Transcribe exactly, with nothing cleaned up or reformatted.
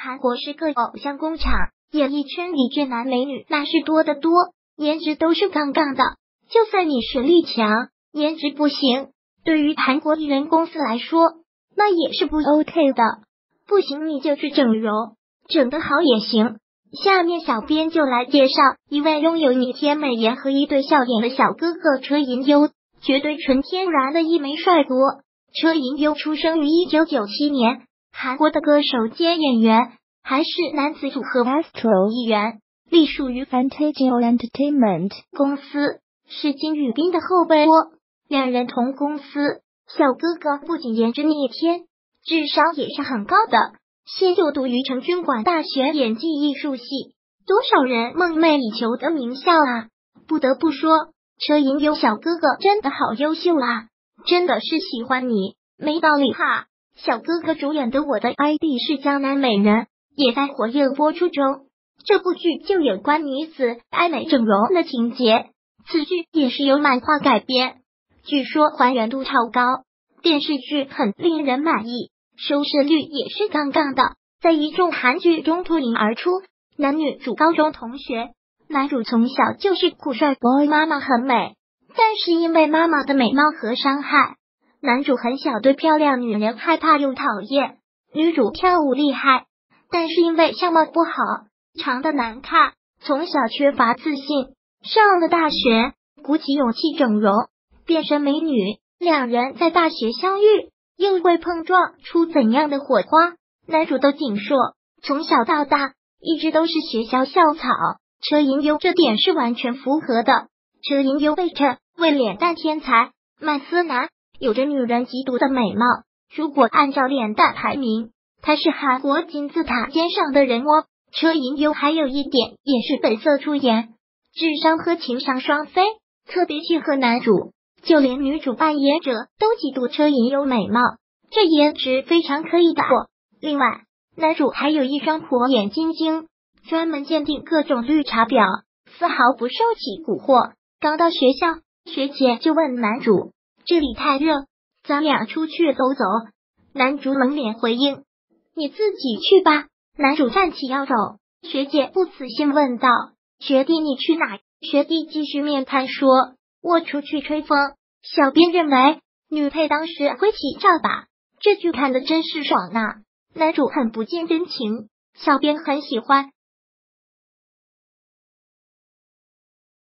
韩国是个偶像工厂，演艺圈里俊男美女那是多得多，颜值都是杠杠的。就算你实力强，颜值不行，对于韩国艺人公司来说，那也是不 OK 的。不行你就去整容，整得好也行。下面小编就来介绍一位拥有逆天美颜和一对笑脸的小哥哥车银优，绝对纯天然的一枚帅哥。车银优出生于一九九七年，韩国的歌手兼演员，还是男子组合 Astro 一员，隶属于 Fantasia Entertainment 公司，是金宇彬的后辈哦。两人同公司，小哥哥不仅颜值逆天，智商也是很高的。现就读于成均馆大学演技艺术系，多少人梦寐以求的名校啊！不得不说，车银优小哥哥真的好优秀啊！真的是喜欢你，没道理哈！小哥哥主演的《我的 I D 是江南美人》也在火热播出中，这部剧就有关女子爱美整容的情节。此剧也是由漫画改编，据说还原度超高，电视剧很令人满意。收视率也是杠杠的，在一众韩剧中脱颖而出。男女主高中同学，男主从小就是酷帅 boy， 妈妈很美，但是因为妈妈的美貌和伤害，男主很小对漂亮女人害怕又讨厌。女主跳舞厉害，但是因为相貌不好，长得难看，从小缺乏自信。上了大学，鼓起勇气整容，变身美女。两人在大学相遇，又会碰撞出怎样的火花？男主都锦硕，从小到大一直都是学校校草，车银优这点是完全符合的。车银优被称为脸蛋天才、曼斯男，有着女人嫉妒的美貌。如果按照脸蛋排名，他是韩国金字塔尖上的人哦。车银优还有一点也是本色出演，智商和情商双飞，特别契合男主。就连女主扮演者都嫉妒车银优美貌，这颜值非常可以打破。另外，男主还有一双火眼金睛，专门鉴定各种绿茶婊，丝毫不受其蛊惑。刚到学校，学姐就问男主：“这里太热，咱俩出去走走。”男主冷脸回应：“你自己去吧。”男主站起要走，学姐不死心问道：“学弟你去哪？”学弟继续面瘫说：“我出去吹风。”小编认为女配当时挥起扫把，这剧看的真是爽啊！男主很不近真情，小编很喜欢，